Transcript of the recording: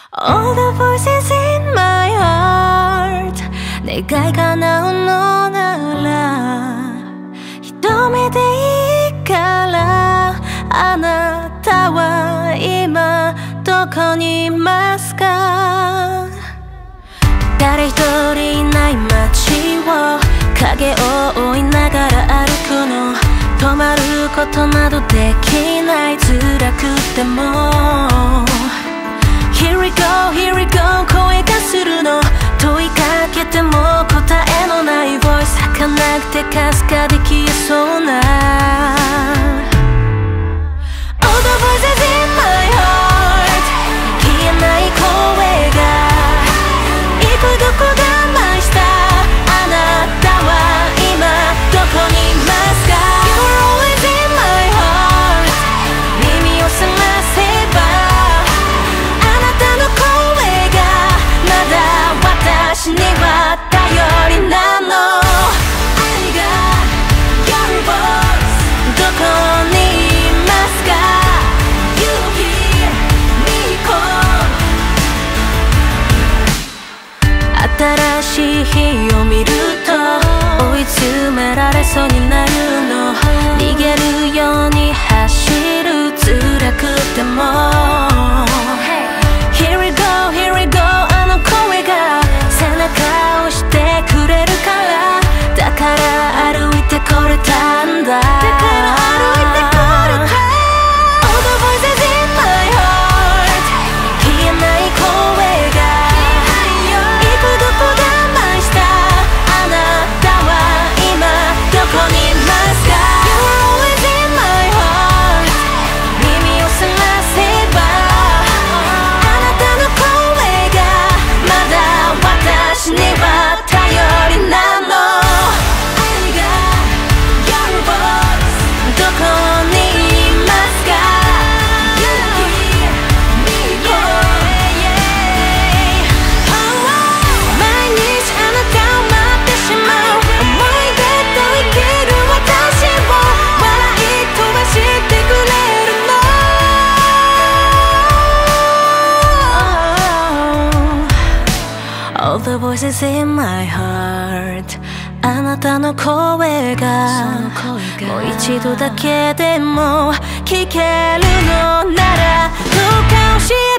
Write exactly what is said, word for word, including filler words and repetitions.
All the voices in my heart 願い叶うのなら一目でいいからあなたは今どこにいますか誰一人いない街を影を追いながら歩くの止まることなどできない辛くてもHere we go, here we go 声がするの問いかけても答えのない voice 儚くてかすかで消えそうな All the voices in my heart 消えない声がいくどこが舞したあなたは今どこにいますか You're always in my heart 耳を澄ませば私には頼りなの I got your voice どこにいますか You hear me call 新しい日を見ると追い詰められそうになるの逃げるように走る辛くても Here we go, here we go あの声が背中を押してくれるからだから歩いてこれたんだだから歩いてこれた All the voices in my heart 消えない声がいくどこが舞したあなたは今どこにいますか You're always in my heart 耳を澄ませばあなたの声がまだ私には頼りなの I got your voice どこにいますか You hear me call 毎日あなたを待ってしまう思い出と生きる私を笑い飛ばしてくれるのAll the voices in my heart あなたの声がもう一度だけでも聞けるのならどうか教えて